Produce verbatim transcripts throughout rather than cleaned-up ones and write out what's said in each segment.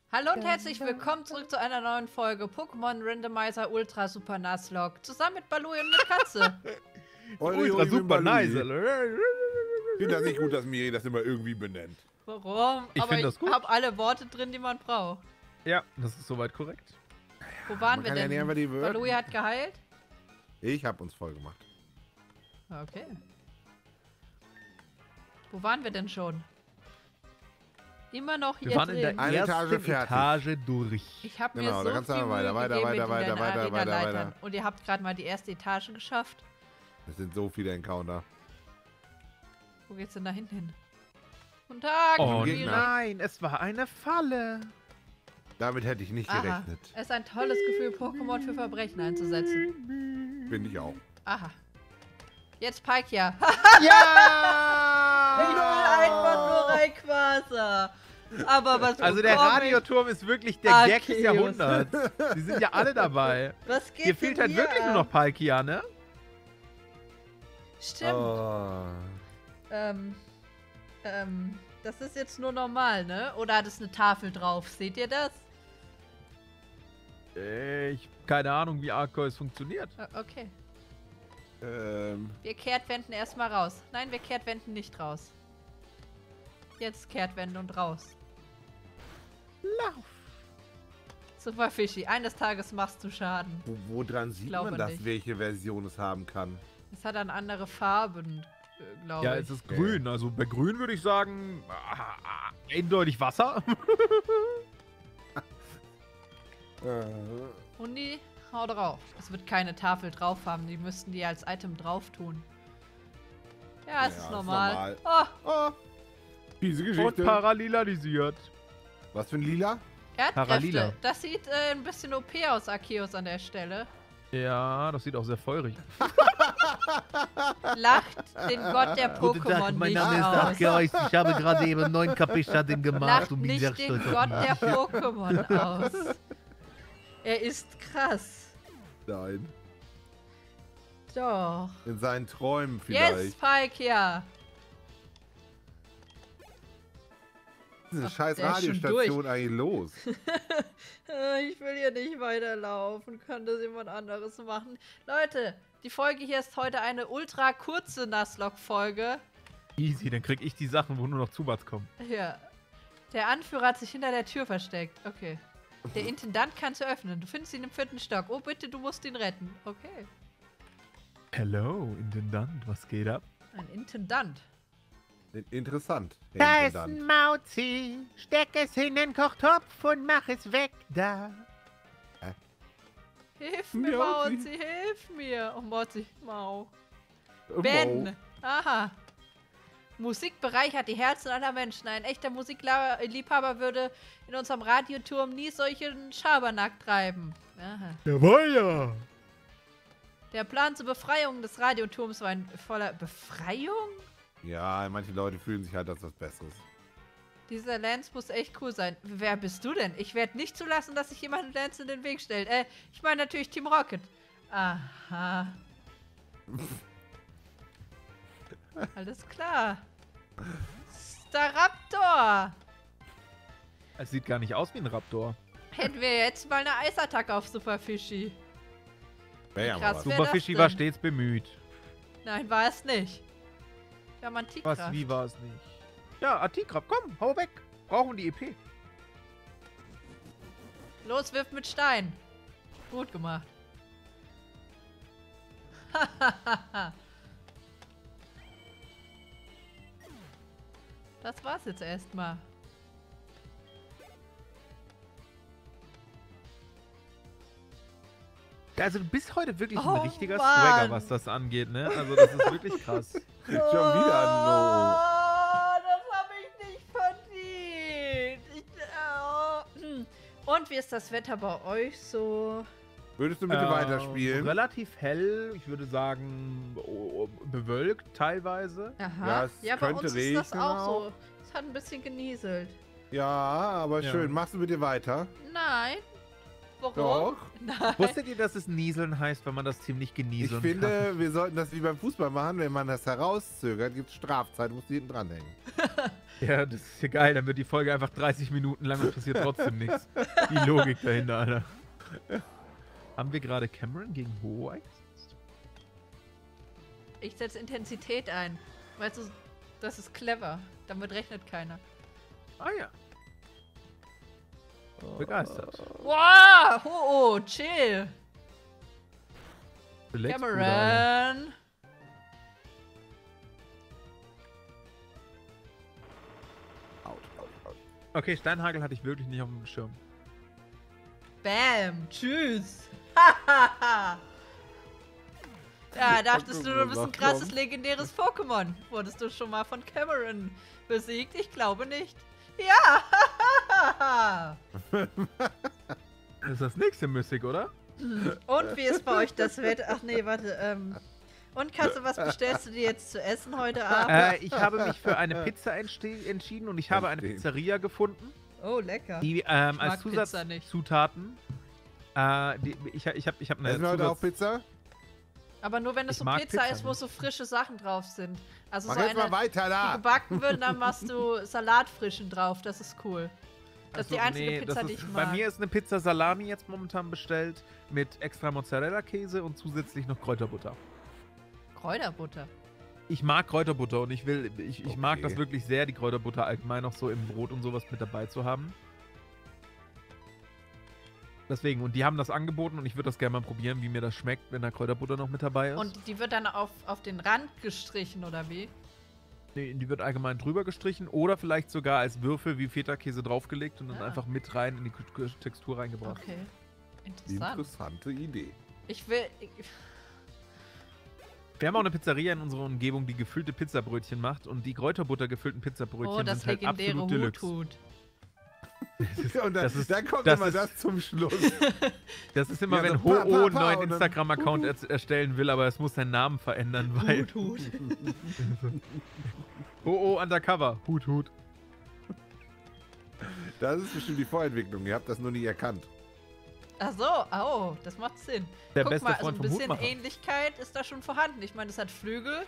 Hallo und herzlich willkommen zurück zu einer neuen Folge Pokémon Randomizer Ultra Super Nuzlocke. Zusammen mit Balui und mit Katze. Ultra Super Nice. Ich finde das nicht gut, dass Miri das immer irgendwie benennt. Warum? Ich Aber das ich gut. habe alle Worte drin, die man braucht. Ja, das ist soweit korrekt. Wo waren man wir kann ja denn? nicht einfach die Wörter- Balui hat geheilt? Ich hab uns voll gemacht. Okay. Wo waren wir denn schon? Immer noch hier Wir waren drin. in der Eine ersten Etage fertig. Etage durch. Ich habe Genau, mir da so kannst du viel aber Mühe weiter, weiter, gegeben weiter, mit weiter, den weiter, weiter, Arena-Leitern. weiter. Und ihr habt gerade mal die erste Etage geschafft. Es sind so viele Encounter. Wo geht's denn da hinten hin? Guten Tag, Oh Miri. nein, es war eine Falle. Damit hätte ich nicht Aha. gerechnet. Es ist ein tolles Gefühl, Pokémon für Verbrechen einzusetzen. Finde ich auch. Aha. Jetzt Palkia. Ja! Ich will einfach nur Rayquaza. Aber was Also der bekomme ich? Radioturm ist wirklich der Gag des Arceus. Jahrhunderts. Die sind ja alle dabei. Was geht Hier fehlt denn halt hier wirklich ab? nur noch Palkia, ne? Stimmt. Oh. Ähm, ähm, das ist jetzt nur normal, ne? Oder hat es eine Tafel drauf? Seht ihr das? Ich keine Ahnung, wie Arceus funktioniert. O- Okay. Ähm, Wir kehrtwenden erstmal raus. Nein, wir kehrtwenden nicht raus. Jetzt kehrtwenden und raus. Lauf. Super Fischi, eines Tages machst du Schaden. wo, wo dran sieht Glaube man das, nicht. welche Version es haben kann? Es hat dann andere Farben, äh, glaube Ja, ich. es ist grün. Also bei grün würde ich sagen, ah, ah, eindeutig Wasser. Äh, Hundi, hau drauf. Es wird keine Tafel drauf haben, die müssten die als Item drauf tun. Ja, es Ja, ist ist normal. normal. Oh, oh. Diese Und Geschichte. parallelisiert. Was für ein Lila? Erdkräfte. Paralila. Das sieht äh, ein bisschen O P aus, Arceus an der Stelle. Ja, das sieht auch sehr feurig aus. Lacht den Gott der Pokémon nicht aus. Arceus. Ich habe gerade eben neun K P Schaden Lacht nicht den Gott der Pokémon aus. Er ist krass. Nein. Doch. In seinen Träumen vielleicht. Yes, Palkia. Diese Ach, scheiß der ist schon Radiostation eigentlich los? Äh, Ich will hier nicht weiterlaufen. Kann das jemand anderes machen? Leute, die Folge hier ist heute eine ultra kurze Nuzlocke-Folge. Easy, dann krieg ich die Sachen, wo nur noch Zubats kommen. Ja. Der Anführer hat sich hinter der Tür versteckt. Okay. Der Intendant kann sie öffnen. Du findest ihn im vierten Stock. Oh, bitte, du musst ihn retten. Okay. Hello, Intendant, was geht ab? Ein Intendant. Interessant. der Da ist Intendant. ein Mauzi, steck es in den Kochtopf und mach es weg da. Hilf mir, Mauzi. Mauzi, hilf mir. Oh, Mauzi, Mau. Wow. Ben. Aha. Musik bereichert die Herzen aller Menschen. Ein echter Musikliebhaber würde in unserem Radioturm nie solchen Schabernack treiben. Aha. Jawohl, ja. Der Plan zur Befreiung des Radioturms war ein voller Befreiung? Ja, manche Leute fühlen sich halt als was Besseres. Dieser Lance muss echt cool sein. Wer bist du denn? Ich werde nicht zulassen, dass sich jemand Lance in den Weg stellt. Äh, ich meine natürlich Team Rocket. Aha. Alles klar. Staraptor. Es sieht gar nicht aus wie ein Raptor. Hätten wir jetzt mal eine Eisattacke auf Super Fischi. Wäre ja Krass, mal was. wer- Super das Fischi denn? war stets bemüht. Nein, war es nicht. Wir haben Was, Antikraft. wie war es nicht? Ja, Artikrab, komm, hau weg. Brauchen die E P. Los, wirf mit Stein. Gut gemacht. Das war's jetzt erstmal. Also du bist heute wirklich Oh, ein richtiger Mann. Swagger, was das angeht, ne? Also das ist wirklich krass. Schon wieder ein No. Oh, das habe ich nicht verdient. Ich, oh. hm. Und wie ist das Wetter bei euch so? Würdest du bitte Ähm, weiterspielen? Relativ hell, ich würde sagen oh, bewölkt teilweise. Aha. Ja, es ja, bei könnte uns ist das regnen auch so. auch. Es hat ein bisschen genieselt. Ja, aber Ja. schön. Machst du bitte weiter? Nein. Warum? Doch. Nein. Wusstet ihr, dass es Nieseln heißt, wenn man das Team nicht Ich genieseln finde, kann? wir sollten das wie beim Fußball machen. Wenn man das herauszögert, gibt es Strafzeit, muss die hinten dranhängen. Ja, das ist ja geil. Dann wird die Folge einfach dreißig Minuten lang und passiert trotzdem nichts. Die Logik dahinter, Alter. Haben wir gerade Cameron gegen Ho eingesetzt? Ich setze Intensität ein. Weißt du, das ist clever. Damit rechnet keiner. Ah ja. Begeistert. Wow! Oh, oh, chill! Relax, Bruder, Alter. Cameron! Okay, Steinhagel hatte ich wirklich nicht auf dem Schirm. Bam! Tschüss! Hahaha! Ja, dachtest du, du bist ein krasses, legendäres Pokémon. Wurdest du schon mal von Cameron besiegt? Ich glaube nicht. Ja! Das ist das nächste Mystic, oder? Und wie ist bei euch das Wetter? Ach nee, warte. Ähm. Und Katze, was bestellst du dir jetzt zu essen heute Abend? Äh, ich habe mich für eine Pizza entschieden und ich habe eine Pizzeria gefunden. Oh, lecker. Die ähm, Ich als mag Pizza nicht. Zusatzzutaten. Äh, die, ich ich habe ich hab eine Essen wir heute auch Pizza? Aber nur wenn es Ich so mag Pizza Pizza ist, wo nicht. so frische Sachen drauf sind. Also Mach so jetzt eine, mal weiter die da! gebacken wird, dann machst du Salatfrischen drauf. Das ist cool. Das ist die Achso, einzige nee, Pizza, das die ist, ich Bei mag. mir ist eine Pizza Salami jetzt momentan bestellt mit extra Mozzarella-Käse und zusätzlich noch Kräuterbutter. Kräuterbutter. Ich mag Kräuterbutter und ich will, ich, ich mag Okay. das wirklich sehr, die Kräuterbutter allgemein noch so im Brot und sowas mit dabei zu haben. Deswegen, und die haben das angeboten und ich würde das gerne mal probieren, wie mir das schmeckt, wenn da Kräuterbutter noch mit dabei ist. Und die wird dann auf, auf den Rand gestrichen, oder wie? Nee, die wird allgemein drüber gestrichen oder vielleicht sogar als Würfel wie Feta-Käse draufgelegt und dann Ah. einfach mit rein in die K- K- Textur reingebracht. Okay. Interessant. Interessante Idee. Ich will... Ich, Wir haben auch eine Pizzeria in unserer Umgebung, die gefüllte Pizzabrötchen macht und die Kräuterbutter gefüllten Pizzabrötchen oh, das sind halt legendäre absolut Deluxe. Hut-Hut. Ja, und dann, das ist- dann kommt das immer ist- das zum Schluss. Das ist immer, Ja, wenn so pa, Ho-Oh pa, einen pa neuen und dann Instagram-Account er erstellen will, aber es muss seinen Namen verändern, weil Hut-Hut. Ho-Oh undercover, Hut, Hut. Das ist bestimmt die Vorentwicklung. Ihr habt das nur nie erkannt. Ach so, oh, das macht Sinn. Der Guck beste mal, also Freund ein vom bisschen Hutmacher. Ähnlichkeit ist da schon vorhanden. Ich meine, es hat Flügel.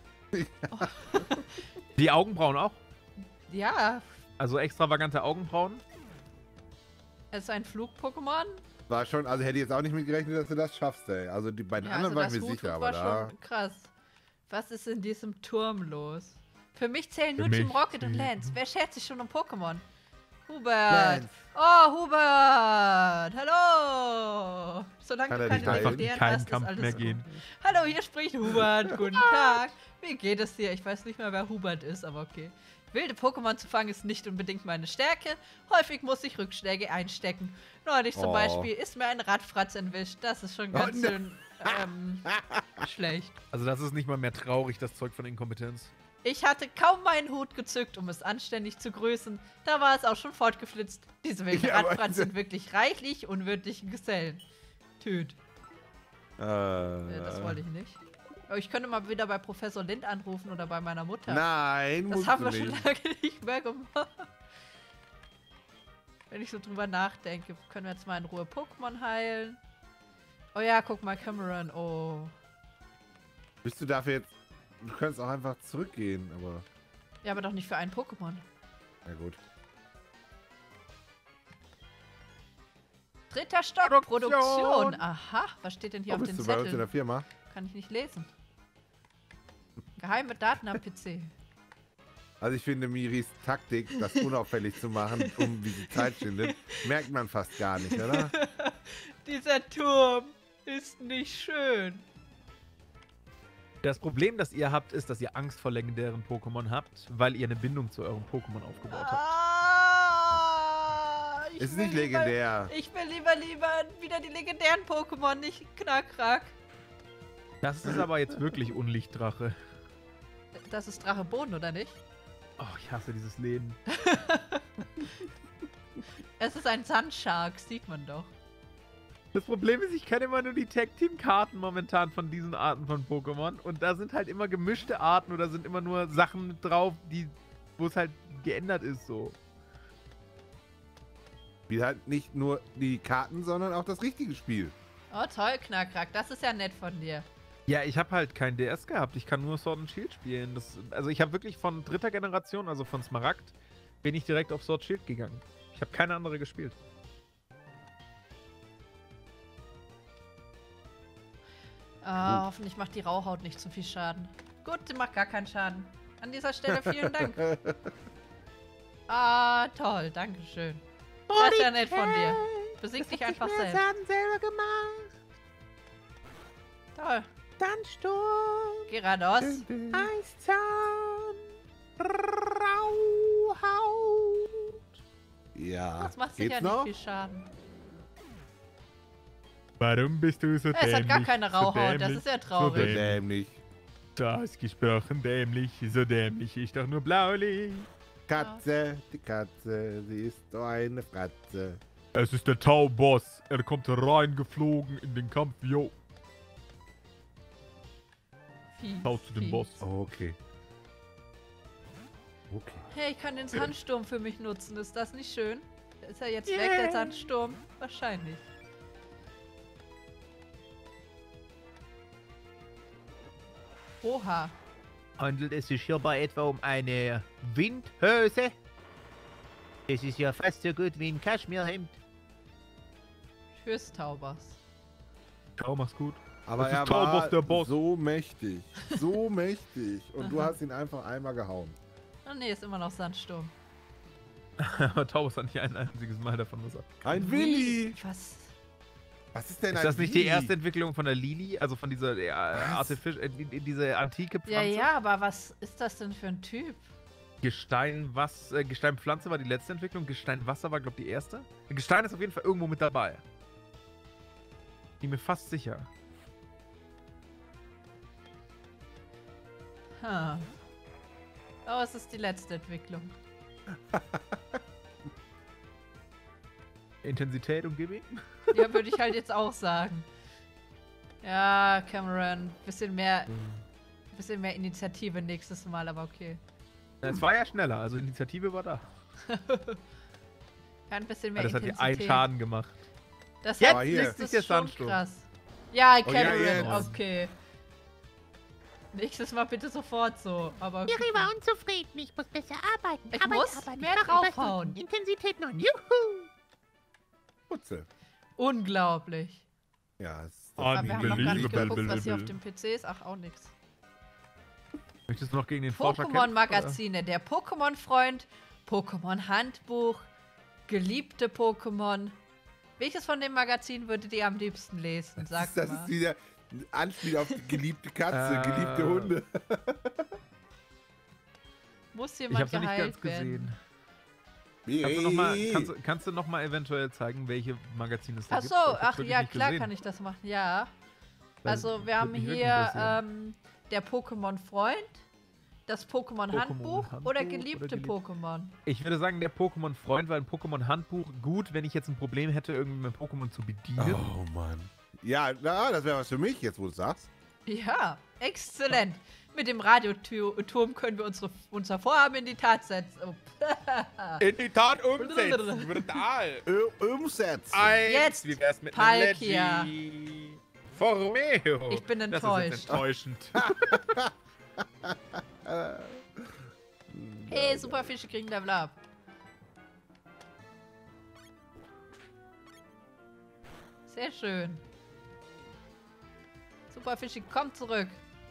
Die Augenbrauen auch. Ja, Also extravagante Augenbrauen. es ist ein Flug-Pokémon. War schon, also hätte ich jetzt auch nicht mitgerechnet, dass du das schaffst, ey. Also die, bei den Ja, anderen also war ich das mir Hut-Hut sicher, war aber da. schon krass. Was ist in diesem Turm los? Für mich zählen Für nur Team mich Rocket und die- Lance. Wer schert sich schon um Pokémon? Hubert! Lance. Oh, Hubert! Hallo! Solange Kann du er keine nicht heilen? Einfach in legendären keinen hast, ist Kampf alles mehr gut. gehen. Hallo, hier spricht Hubert. Guten Tag. Wie geht es dir? Ich weiß nicht mehr, wer Hubert ist, aber okay. Wilde Pokémon zu fangen ist nicht unbedingt meine Stärke. Häufig muss ich Rückschläge einstecken. Neulich zum Oh. Beispiel ist mir ein Radfratz entwischt. Das ist schon ganz Oh, ne- schön ähm, schlecht. Also das ist nicht mal mehr traurig, das Zeug von Inkompetenz. Ich hatte kaum meinen Hut gezückt, um es anständig zu grüßen. Da war es auch schon fortgeflitzt. Diese wilden Ja, aber- Radfratz sind wirklich reichlich unwürdige Gesellen. Tüt. Äh, Äh, das wollte ich nicht. Aber ich könnte mal wieder bei Professor Lind anrufen oder bei meiner Mutter. Nein, das musst haben du wir schon nicht. lange nicht mehr gemacht. Wenn ich so drüber nachdenke, können wir jetzt mal in Ruhe Pokémon heilen. Oh ja, guck mal, Cameron. Oh. Bist du dafür jetzt. Du könntest auch einfach zurückgehen, aber. Ja, aber doch nicht für einen Pokémon. Na gut. Dritter Stock, Produktion. Produktion. Aha, was steht denn hier Wo auf bist den du bei uns in Zettel? der Firma? Kann ich nicht lesen. Geheime Daten am P C. Also ich finde Miris Taktik, das unauffällig zu machen, um wie sie Zeit schindet, merkt man fast gar nicht, oder? Dieser Turm ist nicht schön. Das Problem, das ihr habt, ist, dass ihr Angst vor legendären Pokémon habt, weil ihr eine Bindung zu eurem Pokémon aufgebaut habt. Ah, ich Ist will nicht lieber- legendär. Ich will lieber lieber wieder die legendären Pokémon, nicht Knackrack. Das ist aber jetzt wirklich Unlichtdrache. Das ist Drache Boden, oder nicht? Oh, ich hasse dieses Leben. Es ist ein Sandshark, sieht man doch. Das Problem ist, ich kenne immer nur die Tag-Team-Karten momentan von diesen Arten von Pokémon. Und da sind halt immer gemischte Arten oder sind immer nur Sachen mit drauf, die, wo es halt geändert ist so. Wie halt nicht nur die Karten, sondern auch das richtige Spiel. Oh, toll, Knackrack. Das ist ja nett von dir. Ja, ich habe halt kein D S gehabt. Ich kann nur Sword and Shield spielen. Das, also ich habe wirklich von dritter Generation, also von Smaragd, bin ich direkt auf Sword Shield gegangen. Ich habe keine andere gespielt. Ah, hoffentlich macht die Rauhaut nicht zu viel Schaden. Gut, sie macht gar keinen Schaden. An dieser Stelle vielen Dank. Ah, toll, dankeschön. Das ist ja nett von dir. Besieg dich einfach selbst. selber gemacht. Toll. Dann Sturm. Gyarados. Eiszahn. Rauhaut. Ja. Das macht Geht's sicher noch? nicht viel Schaden. Warum bist du so Es hat gar keine Rauhaut, das ist ja So traurig. dämlich. Ausgesprochen dämlich, so dämlich ist doch nur Blaulicht. Katze, die Katze, sie ist so eine Fratze. Es ist der Tauboss. Er kommt reingeflogen in den Kampf, jo. Fies, Schau zu dem fies. Boss. Okay. Okay. Hey, ich kann den Sandsturm für mich nutzen. Ist das nicht schön? Ist er jetzt weg, der Sandsturm? Wahrscheinlich. Oha. Handelt es sich hierbei etwa um eine Windhose? Es ist ja fast so gut wie ein Kaschmirhemd. Tschüss, Taubers. Ciao, mach's gut. Aber Das ist er Taubos, war der Boss. so mächtig. So mächtig. Und du Aha. hast ihn einfach einmal gehauen. Oh ne, ist immer noch Sandsturm. Aber Taubos hat nicht ein einziges Mal davon was ab. Ein Willi! Was? Was ist denn Ist ein das nicht Willi? die erste Entwicklung von der Lili? Also von dieser äh, Artific äh, die- die- diese antike Pflanze? Ja, ja, aber was ist das denn für ein Typ? Gestein, was, äh, Gesteinpflanze war die letzte Entwicklung. Gesteinwasser war, glaube ich, die erste. Gestein ist auf jeden Fall irgendwo mit dabei. Bin mir fast sicher. Hm. Oh, es ist die letzte Entwicklung. Intensität und Gimmick? Ja, würde ich halt jetzt auch sagen. Ja, Cameron, bisschen mehr, bisschen mehr Initiative nächstes Mal, aber okay. Es war ja schneller, also Initiative war da. Ja, ein bisschen mehr Aber das hat dir Intensität. einen Schaden gemacht. Das, Jetzt hat, hier. das Nicht ist der schon Sandsturm. krass. Ja, Oh ja, Cameron, jetzt. okay. Nächstes Mal bitte sofort so, aber okay. Miri war unzufrieden. Ich muss besser arbeiten. Ich Arbeit, muss Arbeit, mehr machen, was draufhauen. tun. Intensität noch. Juhu. Putze. Unglaublich. Ja, es ist Oh, Aber wir haben noch gar nicht Unbelievable. geguckt, was hier auf dem P C ist. Ach, auch nix. Möchtest du noch gegen den Forscher kämpfen, Pokémon-Magazine, der Pokémon-Freund, Pokémon-Handbuch, geliebte Pokémon. Welches von den Magazinen würdet ihr am liebsten lesen? Das, Sag ist, das mal. ist wieder ein Anspiel auf die geliebte Katze, Äh. geliebte Hunde. Muss Ich jemand hab's noch nicht geheilt ganz werden? gesehen. Kannst du, noch mal, kannst, du- kannst du noch mal eventuell zeigen, welche Magazine es da Ach gibt? so, Ich hab's ach wirklich ja, nicht klar gesehen. kann ich das machen. Ja. Weil Also wir würde haben mich wirklich hier interessieren. ähm, der Pokémon-Freund, das Pokémon-Handbuch Pokémon-Handbuch oder oder geliebte gelieb- Pokémon. Ich würde sagen, der Pokémon-Freund, weil ein Pokémon-Handbuch gut, wenn ich jetzt ein Problem hätte, irgendwie mein Pokémon zu bedienen. Oh Mann. Ja, na, das wäre was für mich, jetzt wo du sagst. Ja, exzellent. Mit dem Radioturm können wir unsere, unser Vorhaben in die Tat setzen. Oh. In die Tat umsetzen. Brutal. Ö umsetzen. Eins. Jetzt, Wie wär's mit Palkia. einer Leggy? Formeo. Ich bin Das enttäuscht. ist enttäuschend. Hey, Superfische kriegen Level up. Sehr schön. Superfische, komm zurück.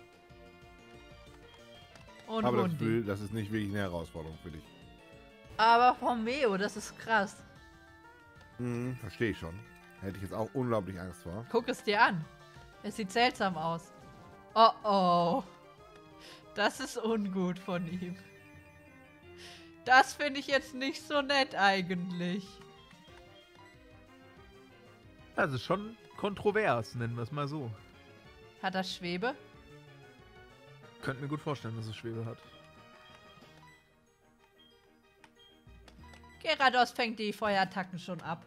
Und Aber das, Hundi. will, das ist nicht wirklich eine Herausforderung für dich. Aber Romeo, das ist krass. Hm, verstehe ich schon. Hätte ich jetzt auch unglaublich Angst vor. Guck es dir an. Es sieht seltsam aus. Oh oh. Das ist ungut von ihm. Das finde ich jetzt nicht so nett eigentlich. Also schon kontrovers, nennen wir es mal so. Hat das Schwebe? Könnte mir gut vorstellen, dass es Schwebe hat. Gyarados fängt die Feuerattacken schon ab.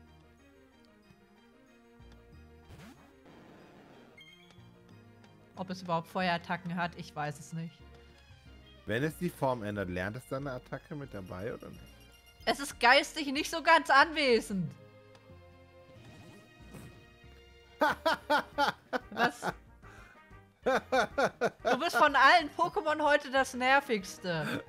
Ob es überhaupt Feuerattacken hat, ich weiß es nicht. Wenn es die Form ändert, lernt es dann eine Attacke mit dabei oder nicht? Es ist geistig nicht so ganz anwesend. Was? Du bist von allen Pokémon heute das nervigste.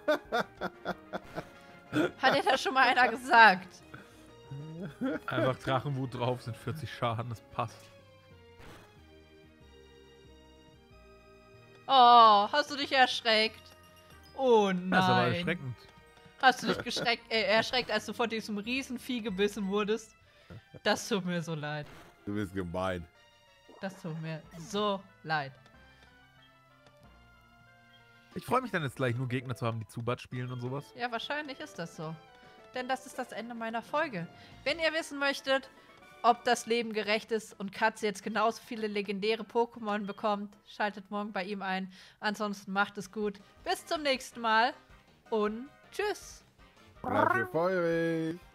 Hat dir das schon mal einer gesagt? Einfach Drachenwut drauf, sind vierzig Schaden, das passt. Oh, hast du dich erschreckt? Oh nein. Das ist aber erschreckend. Hast du dich geschreckt, äh, erschreckt, als du von diesem Riesenvieh gebissen wurdest? Das tut mir so leid. Du bist gemein. Das tut mir so leid. Ich freue mich dann jetzt gleich nur Gegner zu haben, die Zubat spielen und sowas. Ja, wahrscheinlich ist das so. Denn das ist das Ende meiner Folge. Wenn ihr wissen möchtet, ob das Leben gerecht ist und Katze jetzt genauso viele legendäre Pokémon bekommt, schaltet morgen bei ihm ein. Ansonsten macht es gut. Bis zum nächsten Mal und tschüss. Bleib mir feurig.